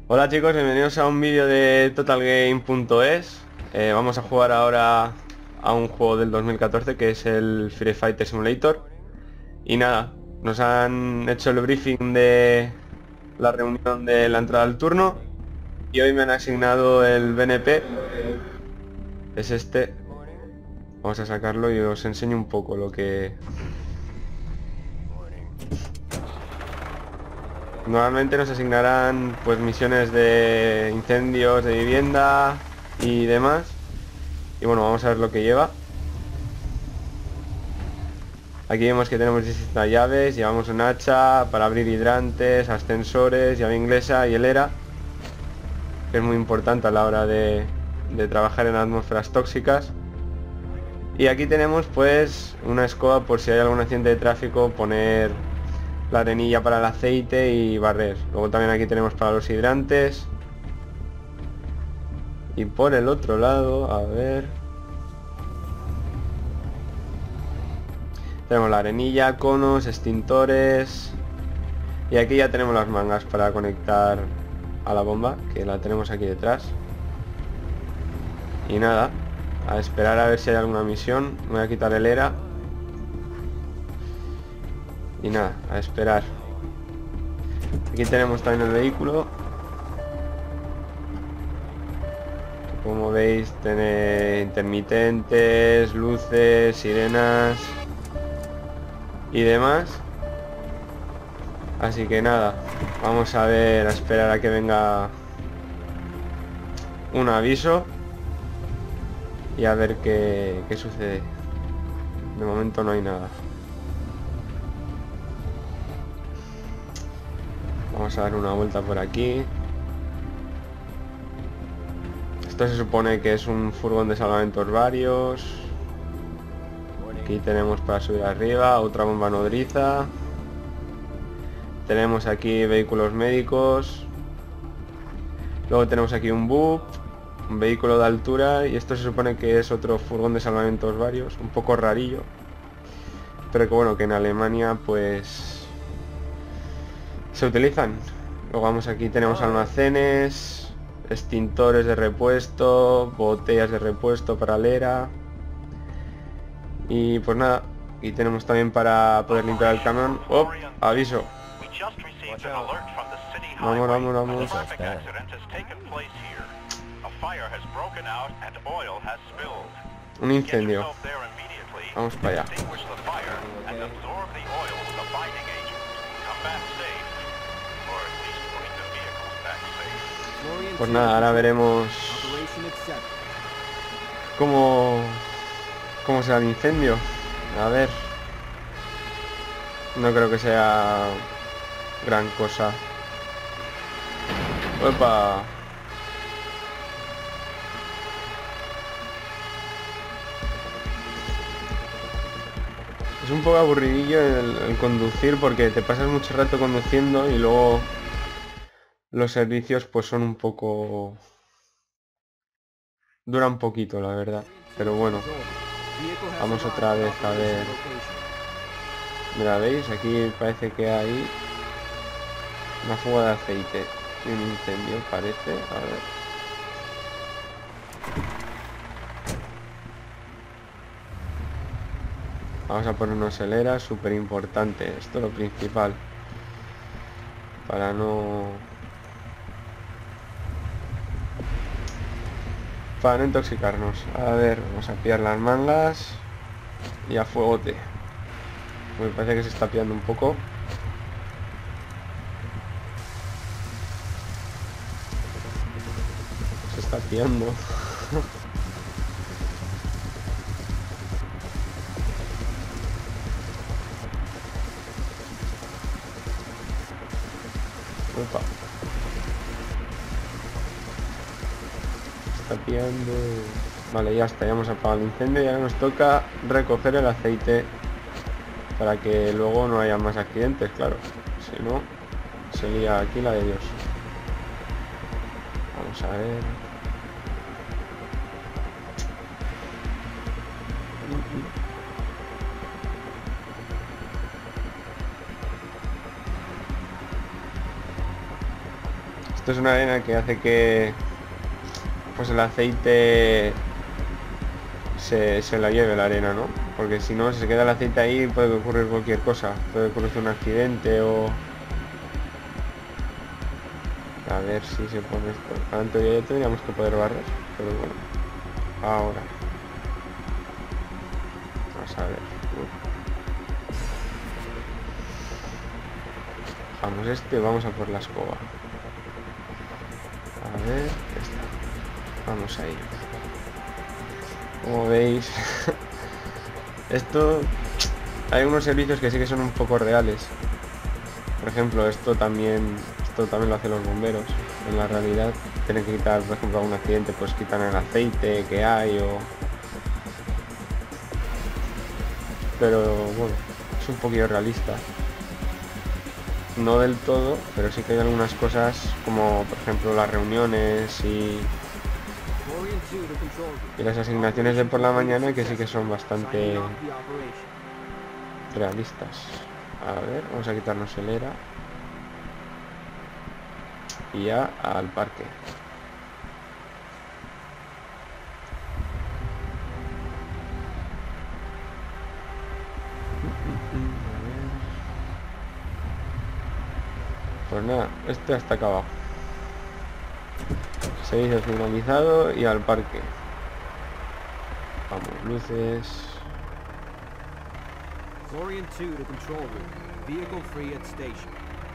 Hola chicos, bienvenidos a un vídeo de TotalGame.es. Vamos a jugar ahora a un juego del 2014 que es el Free Fighter Simulator. Y nada, nos han hecho el briefing de la reunión de la entrada al turno. Y hoy me han asignado el BNP. Es este. Vamos a sacarlo y os enseño un poco lo que... Normalmente nos asignarán pues misiones de incendios, de vivienda y demás. Y bueno, vamos a ver lo que lleva. Aquí vemos que tenemos distintas llaves, llevamos un hacha para abrir hidrantes, ascensores, llave inglesa y hilera, que es muy importante a la hora de trabajar en atmósferas tóxicas. Y aquí tenemos pues una escoba por si hay algún accidente de tráfico, poner la arenilla para el aceite y barrer. Luego también aquí tenemos para los hidrantes. Y por el otro lado, a ver... Tenemos la arenilla, conos, extintores... Y aquí ya tenemos las mangas para conectar a la bomba, que la tenemos aquí detrás. Y nada, a esperar a ver si hay alguna misión. Me voy a quitar el ERA. Y nada, a esperar. Aquí tenemos también el vehículo. Como veis, tiene intermitentes, luces, sirenas y demás. Así que nada, vamos a ver, a esperar a que venga un aviso y a ver qué sucede. De momento no hay nada. Vamos a dar una vuelta por aquí. Esto se supone que es un furgón de salvamentos varios. Aquí tenemos para subir arriba, otra bomba nodriza. Tenemos aquí vehículos médicos. Luego tenemos aquí un BUP, un vehículo de altura. Y esto se supone que es otro furgón de salvamentos varios. Un poco rarillo. Pero que bueno, que en Alemania pues se utilizan. Luego vamos aquí, tenemos almacenes, extintores de repuesto, botellas de repuesto para lera. Y pues nada, aquí tenemos también para poder limpiar el camión. ¡Oh! Aviso. Vamos, vamos, vamos. Un incendio. Vamos para allá. Pues nada, ahora veremos cómo será el incendio. A ver. No creo que sea gran cosa. ¡Opa! Es un poco aburridillo el conducir porque te pasas mucho rato conduciendo y luego los servicios pues son un poco... Dura un poquito, la verdad. Pero bueno, vamos otra vez a ver. Mira, ¿veis? Aquí parece que hay una fuga de aceite y un incendio, parece. A ver. Vamos a ponernos el ERA, súper importante. Esto es lo principal. Para no intoxicarnos. A ver, vamos a pillar las mangas y a fuegote. Me parece que se está pillando un poco. Se está pillando. Opa. Se está pillando. Vale, ya está, ya hemos apagado el incendio y ahora nos toca recoger el aceite para que luego no haya más accidentes, claro. Si no, sería aquí la de Dios. Vamos a ver. Esto es una arena que hace que pues el aceite se la lleve la arena, ¿no? Porque si no, si se queda el aceite ahí puede ocurrir cualquier cosa. Puede ocurrir un accidente o... A ver si se pone esto. En teoría ya tendríamos que poder barrer, pero bueno. Ahora. Vamos a ver. Dejamos este, vamos a por la escoba. A ver, ya está. Vamos ahí. Como veis, esto... Hay unos servicios que sí que son un poco reales. Por ejemplo, esto también lo hacen los bomberos. En la realidad, tienen que quitar, por ejemplo, algún accidente, pues quitan el aceite que hay o... Pero bueno, es un poquillo realista. No del todo, pero sí que hay algunas cosas como, por ejemplo, las reuniones y las asignaciones de por la mañana que sí que son bastante realistas. A ver, vamos a quitarnos el ERA y ya al parque. Pues nada, este hasta acá abajo. Servicio finalizado y al parque. Vamos, luces. Florian 2 to control room. Vehicle free at station.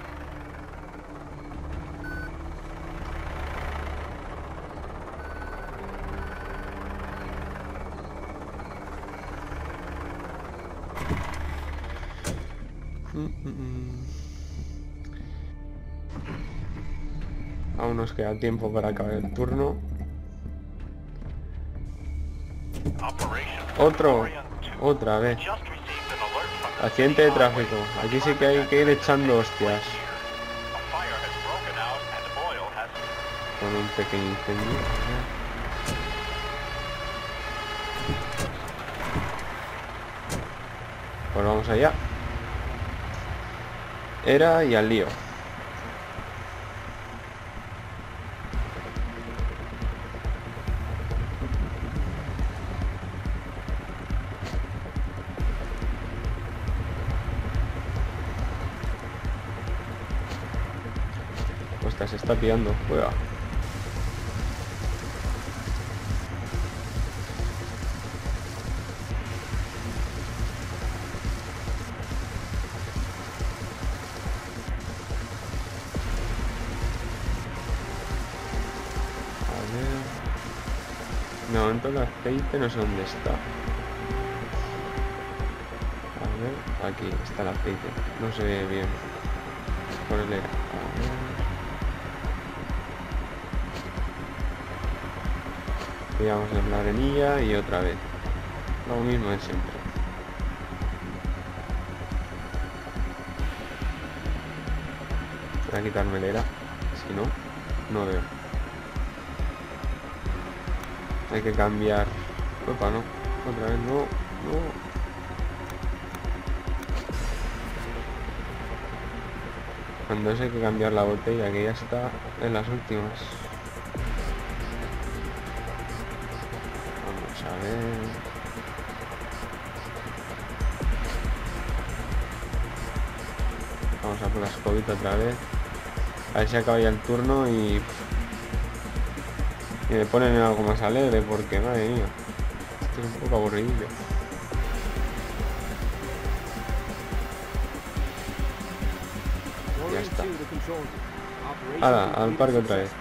Aún nos queda tiempo para acabar el turno. Otra vez. Accidente de tráfico. Aquí sí que hay que ir echando hostias. Con un pequeño incendio. Pues vamos allá. Era y al lío. Se está pillando, juega. A ver. No, en todo el aceite no sé dónde está. A ver, aquí está el aceite. No se ve bien. Por el ERA. A ver. Pillamos en la arenilla y otra vez. Lo mismo de siempre. Voy a quitarme el ERA. Si no, no veo. Hay que cambiar. Opa, no. Otra vez no. No. Cuando eso hay que cambiar la botella, que ya está en las últimas. Vamos a ver. Vamos a por la escobita otra vez. A ver si acaba ya el turno y me ponen en algo más alegre, porque madre mía, esto es un poco aburridillo. Ya está. Ahora, al parque otra vez.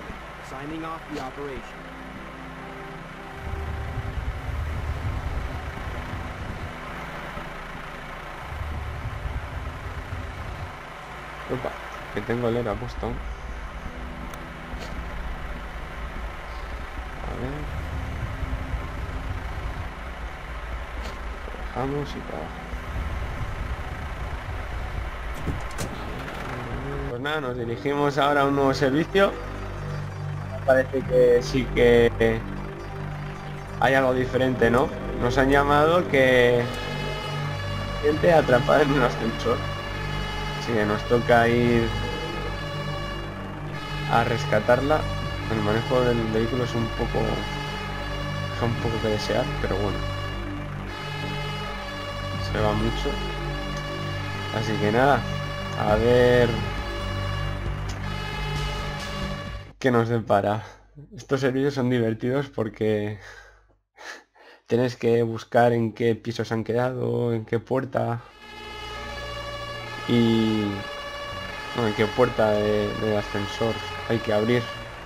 Opa, que tengo el ERA puesto. A ver. Dejamos y para abajo. Pues nada, nos dirigimos ahora a un nuevo servicio. Parece que sí que hay algo diferente, ¿no? Nos han llamado que gente atrapada en un ascensor. Así que nos toca ir a rescatarla. El manejo del vehículo es un poco... deja un poco que desear, pero bueno. Se va mucho. Así que nada, a ver qué nos depara. Estos servicios son divertidos porque tienes que buscar en qué pisos han quedado, en qué puerta y... no, en qué puerta de ascensor hay que abrir.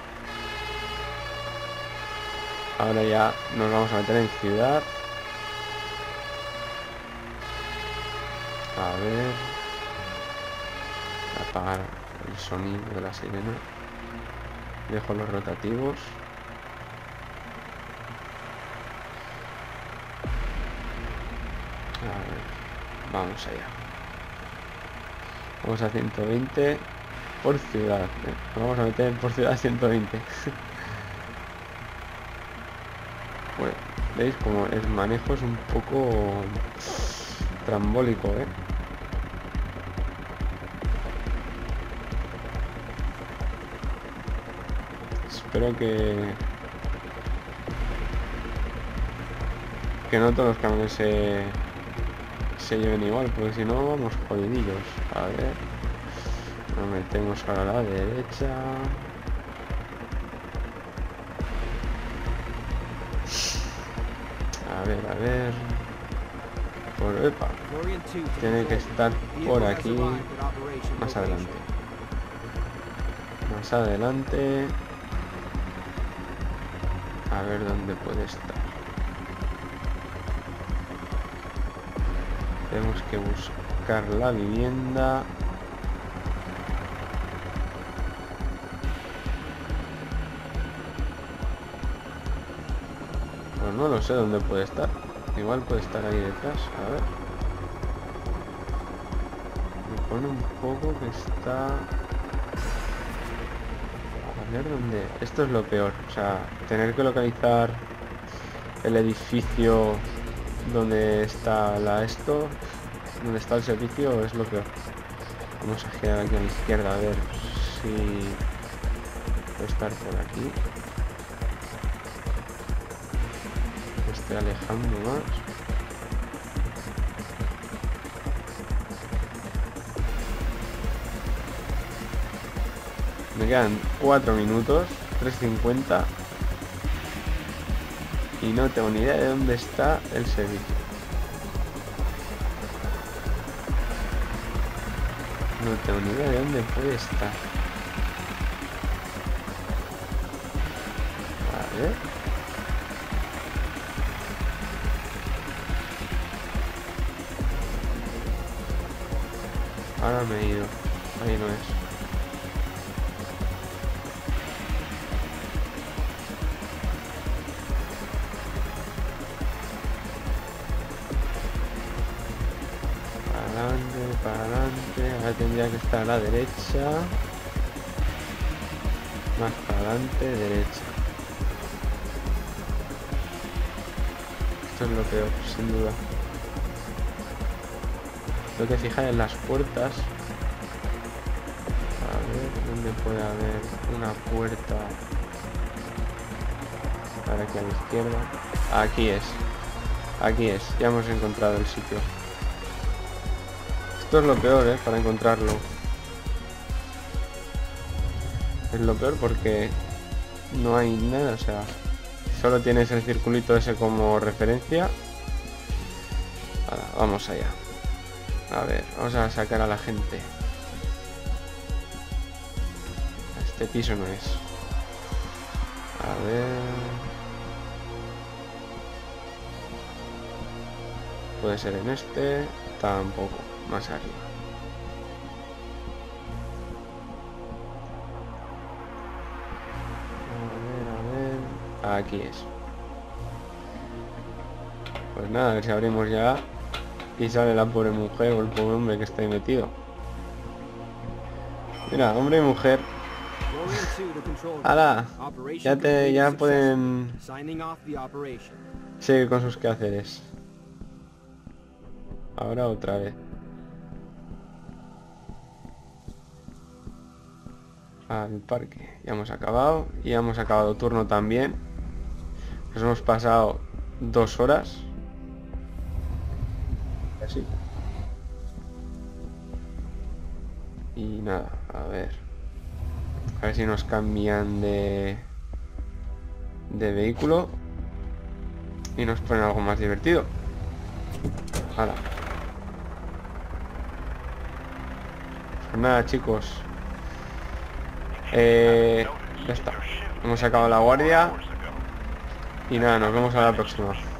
Ahora ya nos vamos a meter en ciudad. A ver... apagar el sonido de la sirena. Dejo los rotativos. A ver, vamos allá. Vamos a 120 por ciudad. Vamos a meter por ciudad 120. Bueno, veis como el manejo es un poco trambólico, ¿eh? Espero que no todos los camiones se lleven igual, porque si no vamos jodidillos. A ver, nos metemos ahora a la derecha. A ver. Por epa. Tiene que estar por aquí. Más adelante. Más adelante. A ver dónde puede estar. Tenemos que buscar la vivienda. Pues no lo sé dónde puede estar. Igual puede estar ahí detrás. A ver. Me pone un poco que está... a ver dónde... Esto es lo peor. O sea, tener que localizar el edificio donde está donde está el servicio es lo peor. Vamos a girar aquí a la izquierda a ver si puede estar por aquí. Me estoy alejando más. Me quedan 4 minutos, 3:50. Y no tengo ni idea de dónde está el servicio. No tengo ni idea de dónde puede estar. A ver. Ahora me he ido. Ahí no es. Para adelante, ahora tendría que estar a la derecha, más para adelante, derecha. Esto es lo peor, sin duda. Tengo que fijar en las puertas. A ver dónde puede haber una puerta. Ahora aquí a la izquierda. Aquí es. Aquí es. Ya hemos encontrado el sitio. Esto es lo peor, para encontrarlo. Es lo peor porque no hay nada, o sea, solo tienes el circulito ese como referencia. Ahora, vamos allá. A ver, vamos a sacar a la gente. Este piso no es. A ver... puede ser en este. Tampoco. Más arriba. A ver. Aquí es. Pues nada, a ver si abrimos ya. Y sale la pobre mujer o el pobre hombre que está ahí metido. Mira, hombre y mujer. ¡Hala! Ya pueden seguir con sus quehaceres. Ahora otra vez. al parque. Ya hemos acabado. Y hemos acabado turno también. Nos hemos pasado 2 horas. Así. Y nada, a ver. A ver si nos cambian de vehículo. Y nos ponen algo más divertido. Hala. Pues nada, chicos. Ya está. Hemos sacado la guardia. Y nada, nos vemos a la próxima.